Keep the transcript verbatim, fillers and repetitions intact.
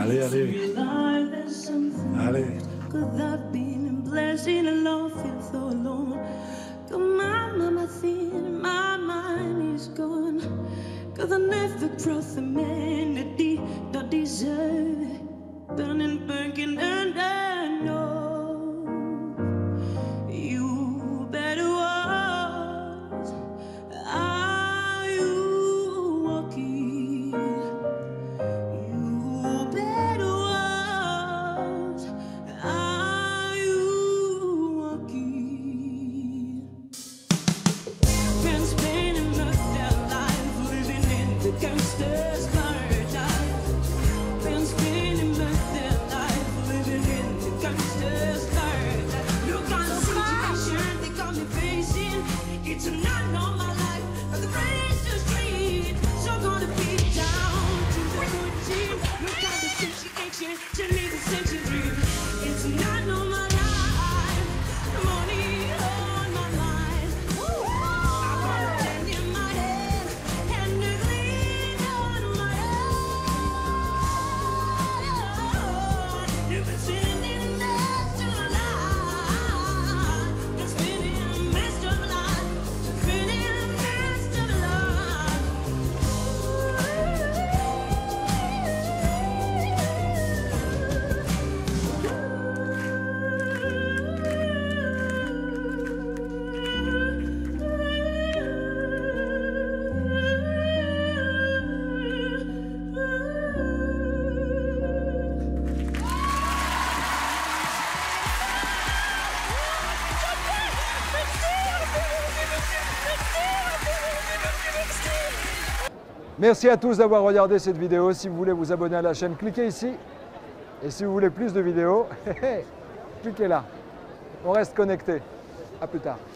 Allez, allez. Allez. Cause I never crossed humanity, don't deserve burning, burning, and I know you better watch how you walking. You better watch how you walking. Been spending most their life living in the gangster's paradise. Been spending most their life living in the gangster's paradise. Look on the situation they got me facing. It's not all my life, but the race is straight. So gonna be down to the routine. Look at the situation, to leave the century. It's not all my life, the money on my mind. I got a pen in my head and the gleam on my heart. Never spending less of life, but spending best of life, spending best of life. Merci à tous d'avoir regardé cette vidéo. Si vous voulez vous abonner à la chaîne, cliquez ici. Et si vous voulez plus de vidéos, cliquez là. On reste connecté. À plus tard.